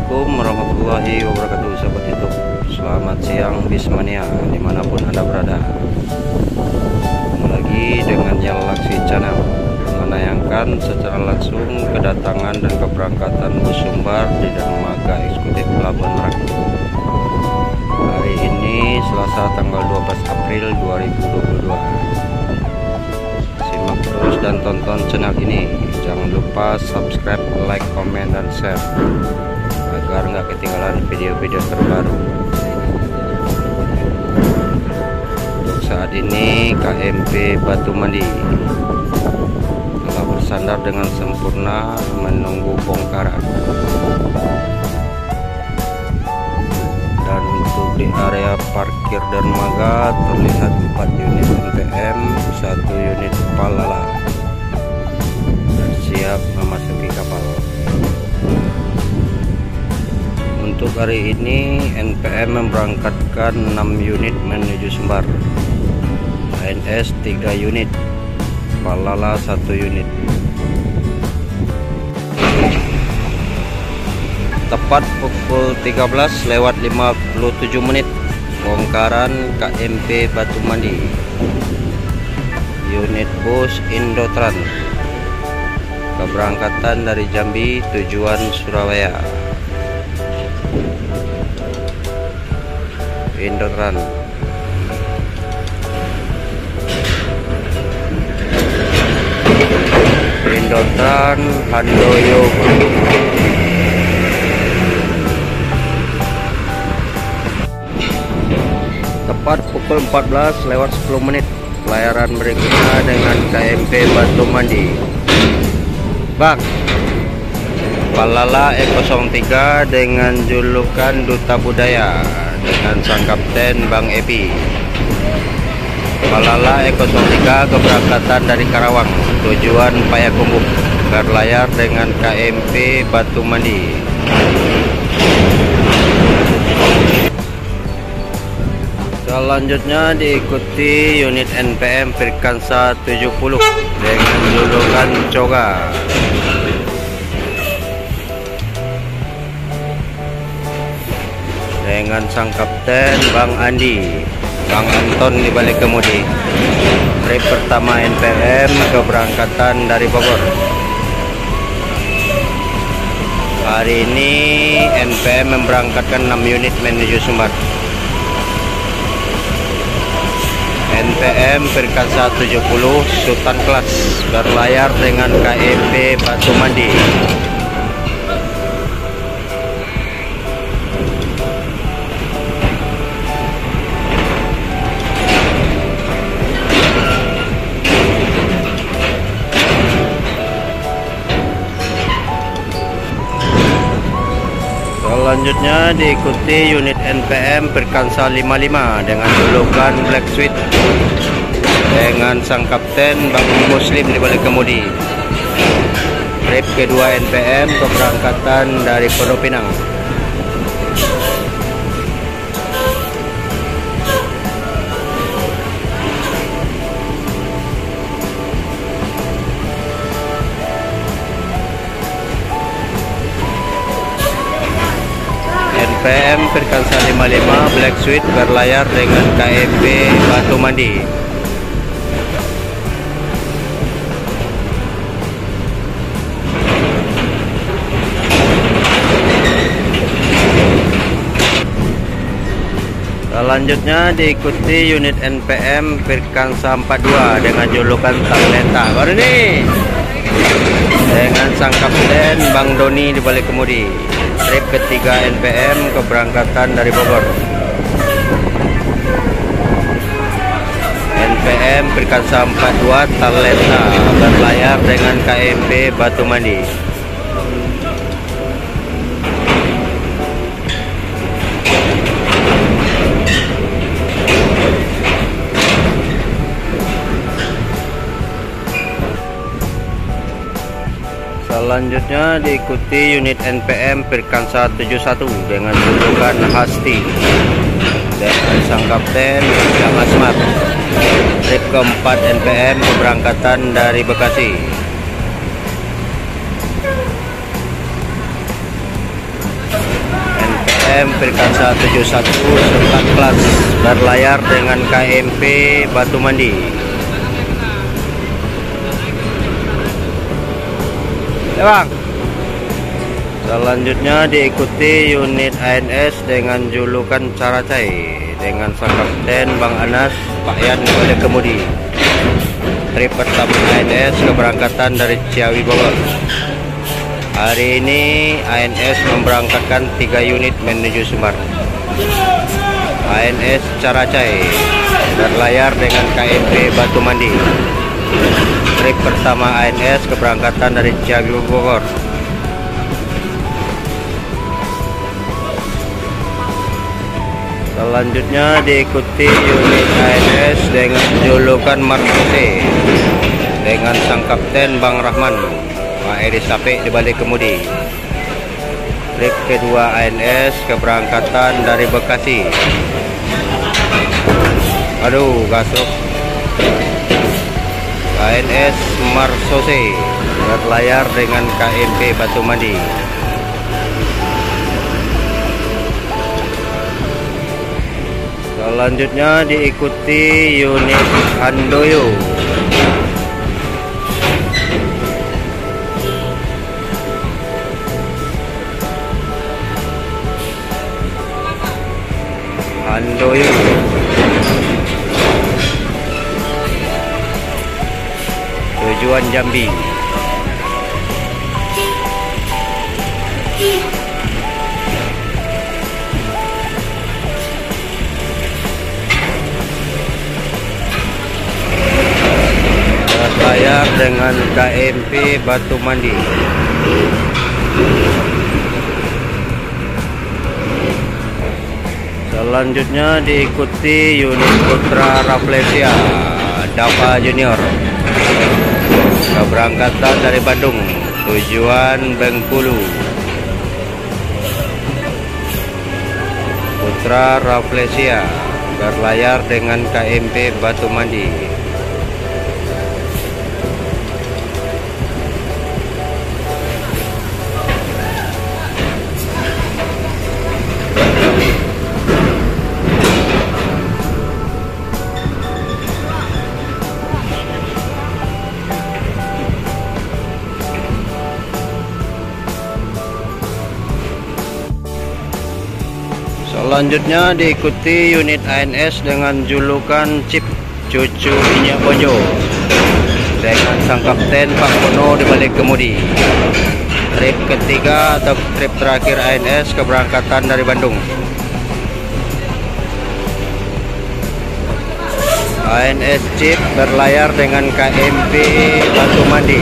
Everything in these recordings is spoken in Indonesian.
Assalamualaikum warahmatullahi wabarakatuh, sahabat YouTube. Selamat siang Bismania dimanapun Anda berada. Ketemu lagi dengan Yalaksi Channel, menayangkan secara langsung kedatangan dan keberangkatan bus sumbar di dermaga eksekutif Pelabuhan Merak. Hari ini Selasa tanggal 12 April 2022. Simak terus dan tonton channel ini. Jangan lupa subscribe, like, komen, dan share agar nggak ketinggalan video-video terbaru. Untuk saat ini KMP Batu Mandi telah bersandar dengan sempurna menunggu bongkaran. Dan untuk di area parkir dermaga terlihat 4 unit NPM, 1 unit Palala siap memasuki kapal. Untuk hari ini NPM memberangkatkan 6 unit menuju Sumbar, ANS 3 unit, Palala 1 unit. Tepat pukul 13:57 bongkaran KMP Batu Mandi, unit bus Indotrans, keberangkatan dari Jambi tujuan Surabaya. Indotrans Handoyo. Tepat pukul 14:10 pelayaran berikutnya dengan KMP Batu Mandi. Bak Palala E03 dengan julukan Duta Budaya dengan sang kapten Bang Epi. Palala E03 keberangkatan dari Karawang tujuan Payakumbuh, berlayar dengan KMP Batu Mandi. Selanjutnya diikuti unit NPM Firkansa 70 dengan julukan Coga. Dengan sang kapten Bang Andi, Bang Anton di balik kemudi. Trip pertama NPM keberangkatan dari Bogor. Hari ini NPM memberangkatkan 6 unit menuju Sumbar. NPM Firkansa 70 Sultan Kelas berlayar dengan KMP Batu Mandi. Selanjutnya diikuti unit NPM Firkansa 55 dengan julukan Black Sweet dengan sang kapten Bang Muslim di balik kemudi. Trip kedua NPM keberangkatan dari Pondok Pinang. NPM Firkansa 55 Black Sweet berlayar dengan KMP Batu Mandi. Selanjutnya diikuti unit NPM Firkansa 42 dengan julukan Talenta. Baru nih dengan sang kapten Bang Doni di balik kemudi. Trip ketiga NPM keberangkatan dari Bogor. NPM Firkansa 42 Talenta berlayar dengan KMP Batu Mandi. Selanjutnya diikuti unit NPM Firkansa 71 dengan julukan Hasti dengan sang kapten Jang Asmat. Trip keempat NPM keberangkatan dari Bekasi. NPM Perkasa 71 Sultan Kelas berlayar dengan KMP Batu Mandi. Ya bang. Selanjutnya diikuti unit ANS dengan julukan Caracai dengan sang kapten Bang Anas Pak Yan kepada kemudi. Trip pertama ANS keberangkatan dari Ciawi Bogor. Hari ini ANS memberangkatkan 3 unit menuju Sumbar. ANS Caracai berlayar dengan KMP Batu Mandi. Trip pertama ANS keberangkatan dari Ciawi Bogor. Selanjutnya diikuti unit ANS dengan julukan Marsose dengan sang kapten Bang Rahman Pak Eri Sape di balik kemudi. Trip kedua ANS keberangkatan dari Bekasi. Aduh, gasuk. ANS Marsose berlayar dengan KMP Batu Mandi. Selanjutnya diikuti unit Handoyo. Handoyo. Tujuan Jambi. Berlayar dengan KMP Batu Mandi. Selanjutnya diikuti unit Putra Rafflesia Dava Junior keberangkatan dari Bandung tujuan Bengkulu. Putra Rafflesia berlayar dengan KMP Batu Mandi. Selanjutnya diikuti unit ANS dengan julukan Cip Cucu Minyak Bojo dengan sang kapten Pak Mono di balik kemudi. Trip ketiga atau trip terakhir ANS keberangkatan dari Bandung. ANS Cip berlayar dengan KMP Batu Mandi.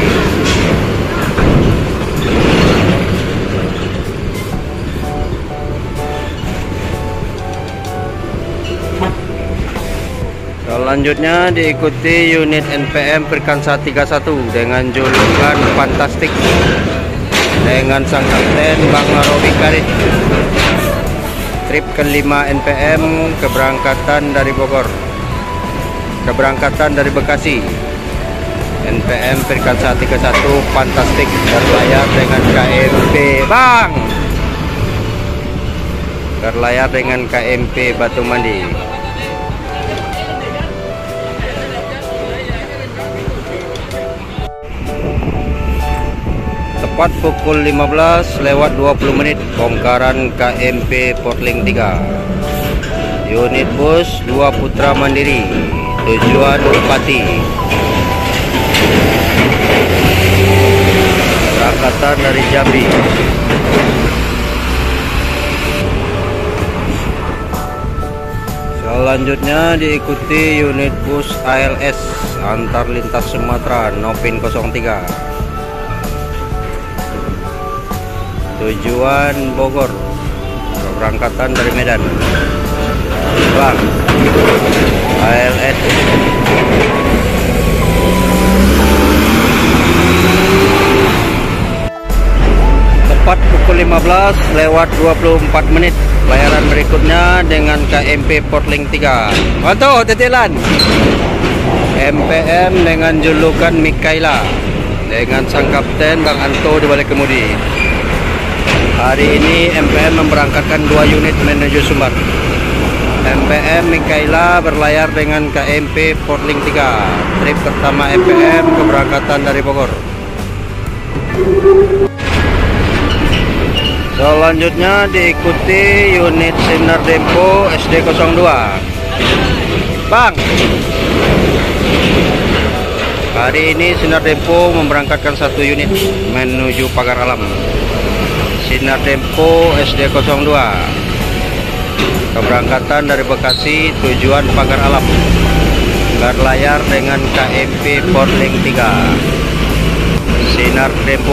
Selanjutnya diikuti unit NPM Perkasa 31 dengan julukan Fantastik dengan sang kapten Bang Robi Karit. Trip kelima NPM keberangkatan dari Bogor. Keberangkatan dari Bekasi. NPM Perkasa 31 Fantastik berlayar dengan KMP Bang. Berlayar dengan KMP Batu Mandi. Tepat pukul 15:20 bongkaran KMP Portling 3. Unit bus 2 Putra Mandiri tujuan Pati. Berangkatan dari Jambi. Selanjutnya diikuti unit bus ALS antar lintas Sumatera Nopin 03. Tujuan Bogor. Keberangkatan dari Medan. Bang ALS. Tepat pukul 15:24 pelayaran berikutnya dengan KMP Portling 3. Mantul titilan. MPM dengan julukan Mikaela dengan sang kapten Bang Anto di balik kemudi. Hari ini MPM memberangkatkan 2 unit menuju Sumbar. MPM Mikaela berlayar dengan KMP Portling 3. Trip pertama MPM keberangkatan dari Bogor. Selanjutnya diikuti unit Sinar Dempo SD02. Bang, hari ini Sinar Dempo memberangkatkan 1 unit menuju Pagar Alam. Sinar Dempo SD02 keberangkatan dari Bekasi tujuan Pagar Alam, berlayar dengan KMP Portling 3. Sinar Dempo.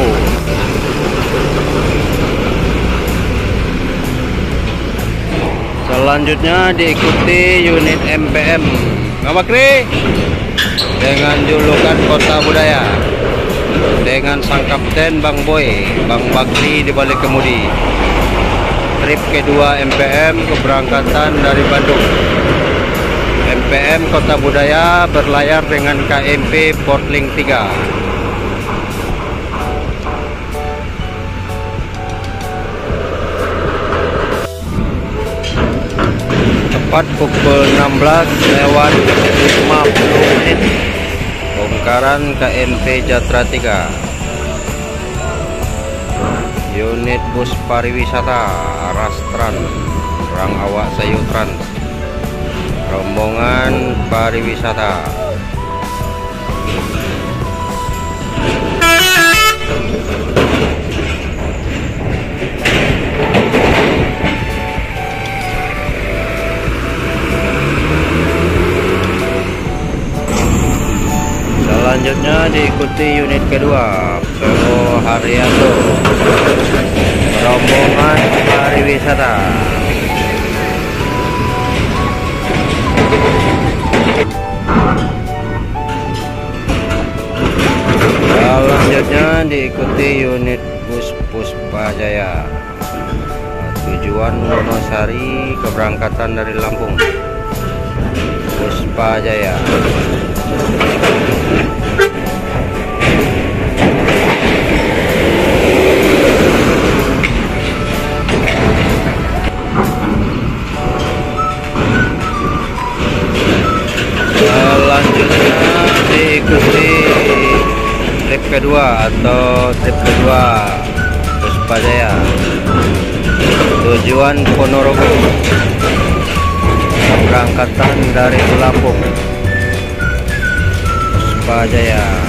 Selanjutnya diikuti unit MPM Ngamakri dengan julukan Kota Budaya, dengan sang kapten Bang Boy, Bang Bakri di balik kemudi. Trip kedua MPM keberangkatan dari Bandung. MPM Kota Budaya berlayar dengan KMP Portling 3. Tepat pukul 16:50 bongkaran KMP Jatra 3. Unit bus pariwisata Rastran Rang Awak Sayu Trans, rombongan pariwisata. Selanjutnya diikuti unit kedua Pelo Haryanto, rombongan pariwisata. Selanjutnya diikuti unit bus Puspa Jaya, tujuan Wonosari, keberangkatan dari Lampung. Puspa Jaya. Selanjutnya diikuti trip kedua atau trip kedua Puspa Jaya, tujuan Ponorogo, keberangkatan dari Lampung. Puspa Jaya.